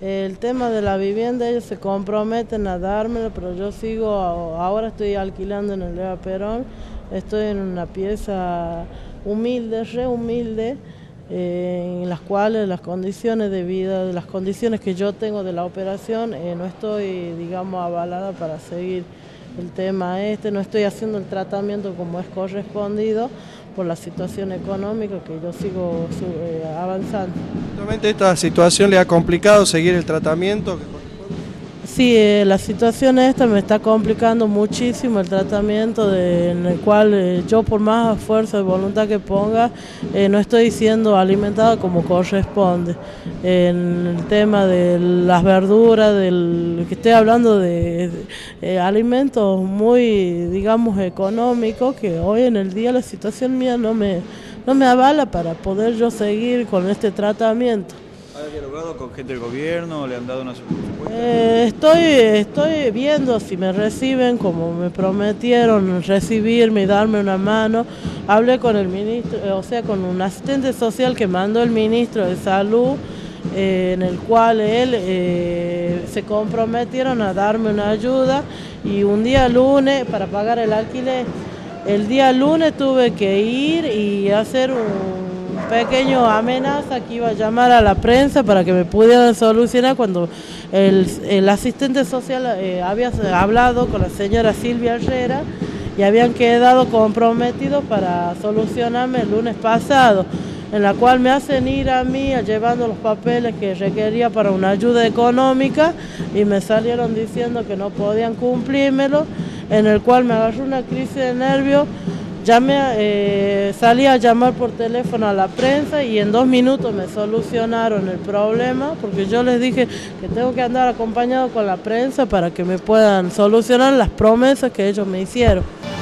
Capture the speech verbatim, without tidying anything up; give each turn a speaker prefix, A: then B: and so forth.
A: El tema de la vivienda, ellos se comprometen a dármelo, pero yo sigo, ahora estoy alquilando en el Eva Perón, estoy en una pieza humilde, re humilde, eh, en las cuales las condiciones de vida, las condiciones que yo tengo de la operación, eh, no estoy, digamos, avalada para seguir el tema este, no estoy haciendo el tratamiento como es correspondido por la situación económica que yo sigo eh, avanzando.
B: ¿Justamente esta situación le ha complicado seguir el tratamiento?
A: Sí, eh, la situación esta me está complicando muchísimo el tratamiento de, en el cual eh, yo por más esfuerzo de voluntad que ponga, eh, no estoy siendo alimentada como corresponde. En el tema de las verduras, del que estoy hablando de, de eh, alimentos muy, digamos, económicos, que hoy en el día la situación mía no me, no me avala para poder yo seguir con este tratamiento.
C: ¿Ha dialogado con gente del gobierno? ¿Le han dado una respuesta?
A: Eh, estoy, estoy viendo si me reciben como me prometieron recibirme y darme una mano. Hablé con el ministro, eh, o sea, con un asistente social que mandó el ministro de Salud, eh, en el cual él eh, se comprometieron a darme una ayuda y un día lunes para pagar el alquiler. El día lunes tuve que ir y hacer un pequeño amenaza que iba a llamar a la prensa para que me pudieran solucionar cuando el, el asistente social eh, había hablado con la señora Silvia Herrera y habían quedado comprometidos para solucionarme el lunes pasado, en la cual me hacen ir a mí llevando los papeles que requería para una ayuda económica y me salieron diciendo que no podían cumplírmelo, en el cual me agarró una crisis de nervios. Llamé, eh, salí a llamar por teléfono a la prensa y en dos minutos me solucionaron el problema, porque yo les dije que tengo que andar acompañado con la prensa para que me puedan solucionar las promesas que ellos me hicieron.